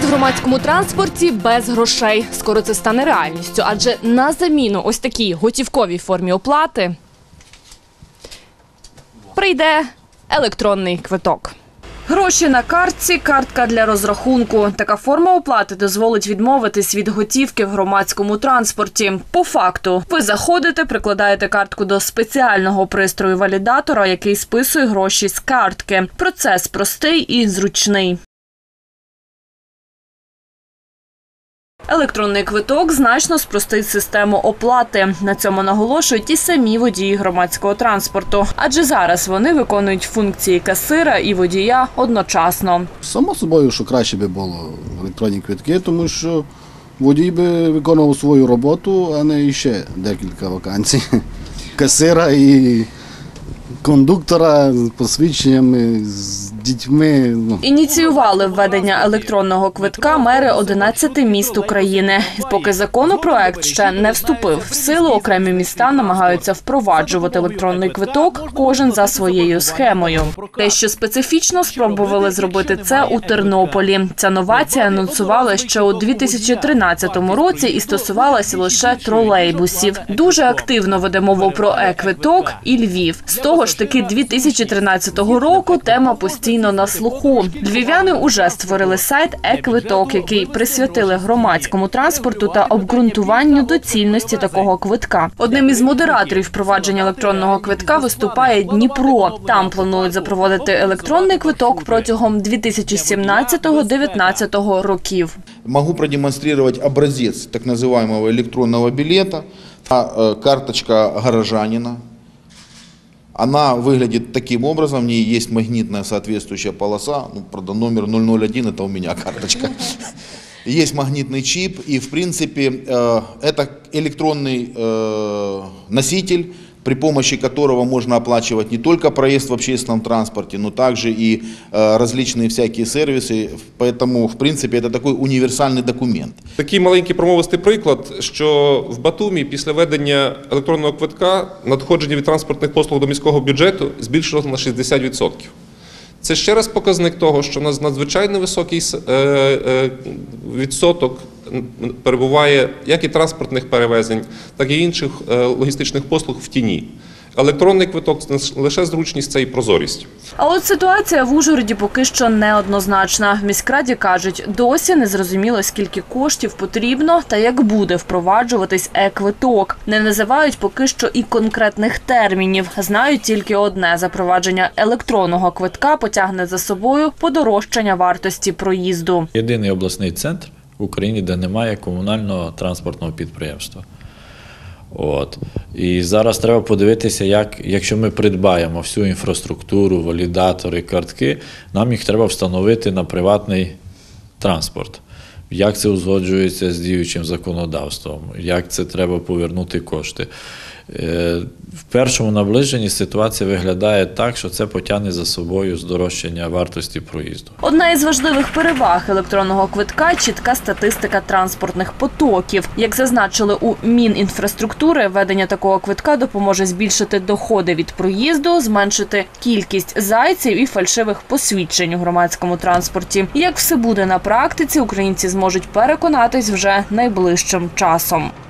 громадському транспорті без грошей. Скоро це стане реальністю, адже на заміну ось такій готівковій формі оплати прийде електронний квиток. Гроші на картці, картка для розрахунку. Така форма оплати дозволить відмовитись від готівки в громадському транспорті. По факту, ви заходите, прикладаєте картку до спеціального пристрою-валідатора, який списує гроші з картки. Процес простий і зручний. Електронний квиток значно спростить систему оплати. На цьому наголошують і самі водії громадського транспорту. Адже зараз вони виконують функції касира і водія одночасно. Само собою, що краще би було електронні квитки, тому що водій би виконував свою роботу, а не ще декілька вакансій. Касира і кондуктора з посвідченнями, з дітьми. Ініціювали введення електронного квитка мери 11 міст України. Поки законопроект ще не вступив в силу, окремі міста намагаються впроваджувати електронний квиток, кожен за своєю схемою. Те, що специфічно спробували зробити це у Тернополі. Ця новація анонсували ще у 2013 році і стосувалася лише тролейбусів. Дуже активно веде мову про е-квиток і Львів. З того ж таки 2013 року тема постійно на слуху. Львів'яни уже створили сайт «Е-квиток», який присвятили громадському транспорту та обґрунтуванню доцільності такого квитка. Одним із модераторів впровадження електронного квитка виступає Дніпро. Там планують запровадити електронний квиток протягом 2017-2019 років. Можу продемонструвати образець так називаємо електронного білета, карточка горожанина. Она выглядит таким образом, в ней есть магнитная соответствующая полоса, правда, номер 001, это у меня карточка. Есть магнитный чип, и в принципе это электронный носитель, при помощи которого можно оплачивать не только проезд в общественном транспорте, но также и различные всякие сервисы. Поэтому, в принципе, это такой універсальний документ. Такий маленький промовистий приклад, що в Батумі після введення електронного квитка надходження від транспортних послуг до міського бюджету збільшилося на 60%. Це ще раз показник того, що у нас надзвичайно високий відсоток перебуває як і транспортних перевезень, так і інших логістичних послуг в тіні. Електронний квиток – не лише зручність, це і прозорість. А от ситуація в Ужгороді поки що неоднозначна. В міськраді кажуть, досі не зрозуміло, скільки коштів потрібно та як буде впроваджуватись е-квиток. Не називають поки що і конкретних термінів. Знають тільки одне – запровадження електронного квитка потягне за собою подорожчання вартості проїзду. Єдиний обласний центр в Україні, де немає комунального транспортного підприємства. І зараз треба подивитися, якщо ми придбаємо всю інфраструктуру, валідатори, картки, нам їх треба встановити на приватний транспорт. Як це узгоджується з діючим законодавством, як це треба повернути кошти. В першому наближенні ситуація виглядає так, що це потягне за собою здорожчання вартості проїзду. Одна із важливих переваг електронного квитка – чітка статистика транспортних потоків. Як зазначили у Мінінфраструктури, введення такого квитка допоможе збільшити доходи від проїзду, зменшити кількість зайців і фальшивих посвідчень у громадському транспорті. Як все буде на практиці, українці зможуть переконатись вже найближчим часом.